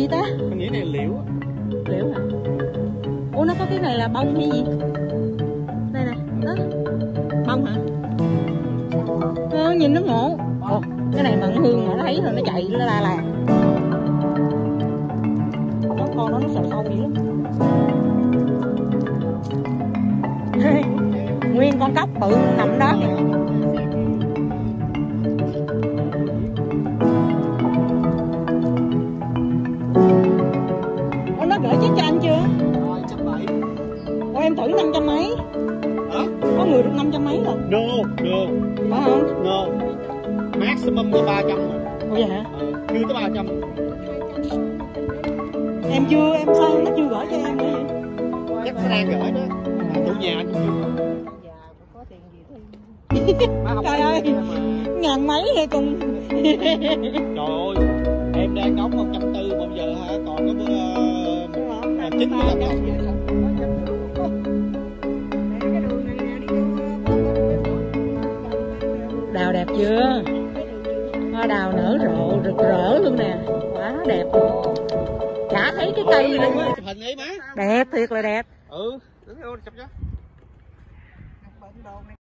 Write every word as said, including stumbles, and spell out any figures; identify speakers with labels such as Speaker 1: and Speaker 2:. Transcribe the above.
Speaker 1: ta?
Speaker 2: Mình nghĩ này là liễu.
Speaker 1: Liễu hả? Ủa nó có cái này là bông hay gì? Đây nè, đó. Bông hả? Ờ, nhìn nó ngộ. Ồ, cái này mận hương mà nó thấy rồi nó chạy nó la là. Nó con nó nó sầu sâu dữ lắm. Nguyên con cóc bự nằm đó kìa. Ủa nó gửi check cho anh chưa?
Speaker 2: Rồi, trăm bảy.
Speaker 1: Ủa em thử năm trăm mấy.
Speaker 2: Hả?
Speaker 1: Có người được năm trăm mấy rồi.
Speaker 2: No, no.
Speaker 1: Phải không?
Speaker 2: No. Maximum là ba trăm rồi.
Speaker 1: Ủa vậy hả?
Speaker 2: Ừ, chưa tới ba trăm.
Speaker 1: Em chưa, em sao nó chưa gửi cho em nữa vậy?
Speaker 2: Chắc nó đang gửi đó. À, chủ nhà anh chưa.
Speaker 1: Có tiền gì thì trời ơi, ngàn mấy hay cùng.
Speaker 2: Trời ơi, em đang đóng một trăm tư bây giờ hả, còn có bữa uh, chín mươi lăm đồng.
Speaker 1: Đào đẹp chưa? Hoa đào nở rộ rực rỡ luôn nè, quá đẹp. Chả thấy cái cây luôn á.
Speaker 2: Chụp hình đi má.
Speaker 1: Đẹp thiệt là đẹp.
Speaker 2: Ừ, đứng vô chụp cho.